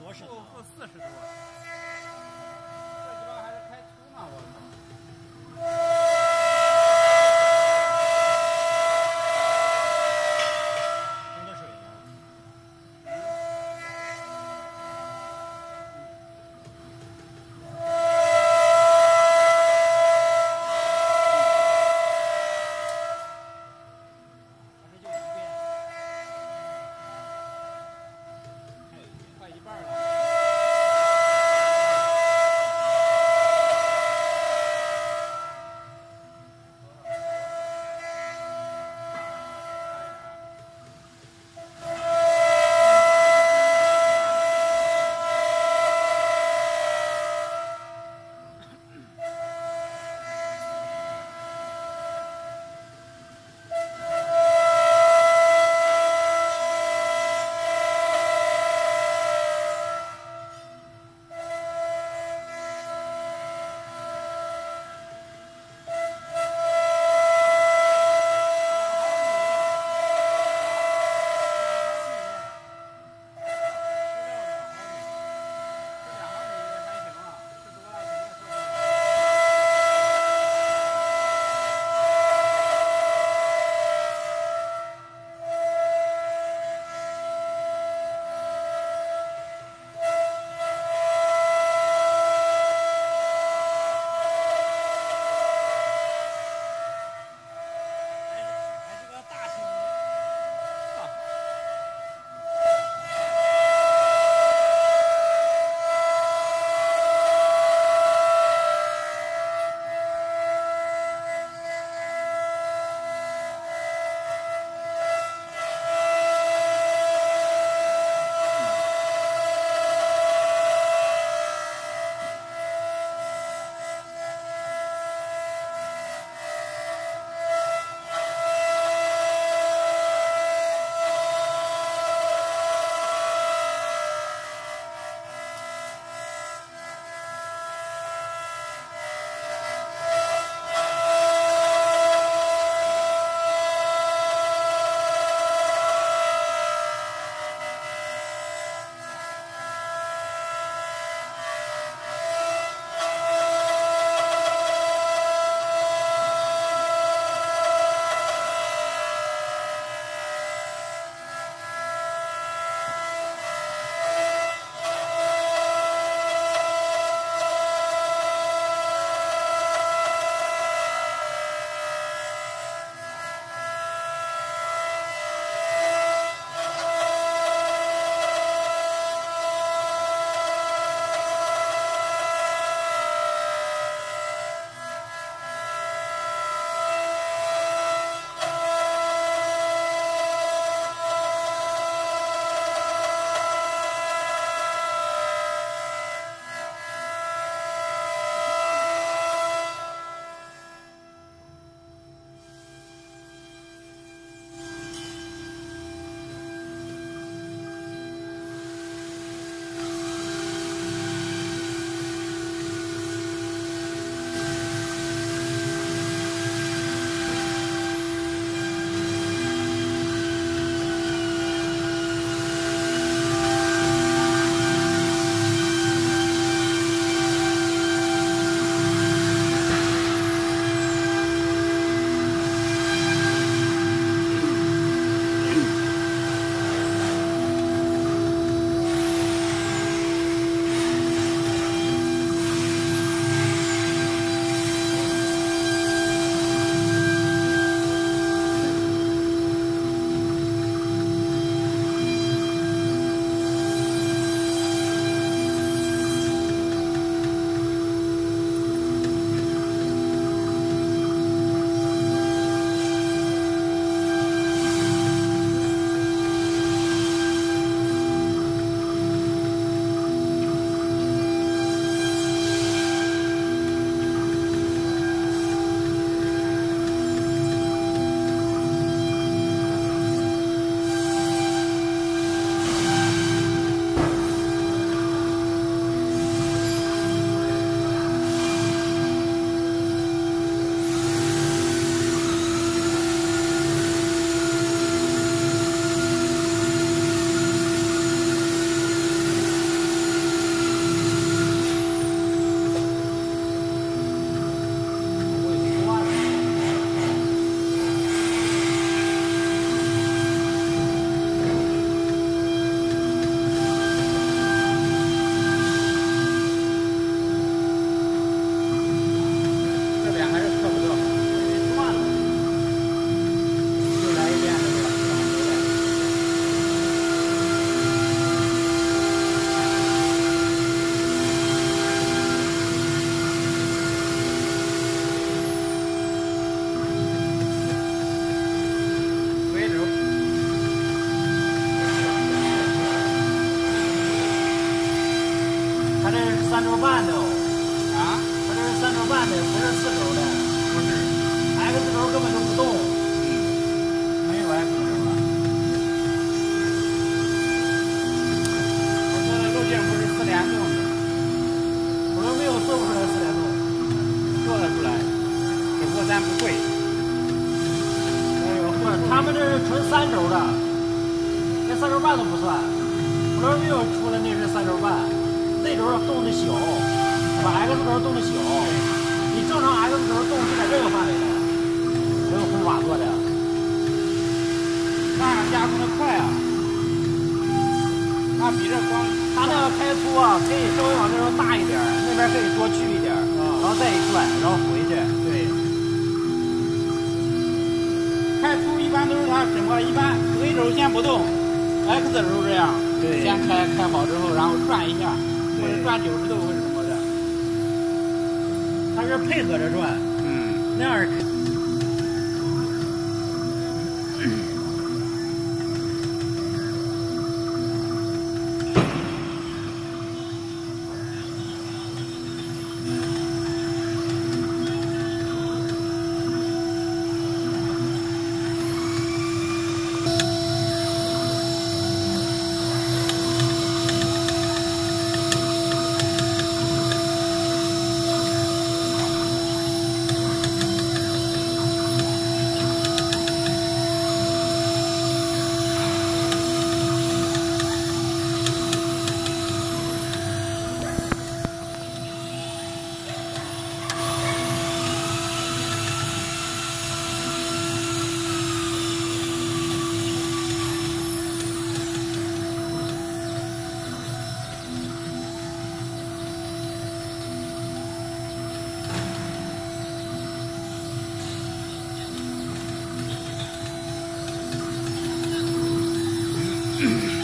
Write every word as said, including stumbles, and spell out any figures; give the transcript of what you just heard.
多深？ 负负四十多。 这鸡巴还是开粗呢，我操！ 快一半了。 半的哦。 啊？ 它这是三轴半的，不是四轴的。 不是 X 轴根本就不动。 嗯，没有 X 轴了。我做的路径不是四联动的， 我说没有做不出来四联动， 做得出来，只不过咱不会。 不是，他们这是纯三轴的，连三轴半都不算。我说没有出来那是三轴半 ，Z 轴动的小，把 X 轴动的小。你正常 X 轴动是在这个范围的，没有红瓦做的。 那样加工的快啊！那比这光， 它那个开粗啊，可以稍微往这边大一点，那边可以多去一点， 哦、 然后再一转，然后回去。 对。开粗一般都是它整个一般 Z 轴先不动 ，X 轴这样， 对， 先开开好之后，然后转一下，或者转九十度或者什么的。 它是配合着转， 嗯， 那样是。 嗯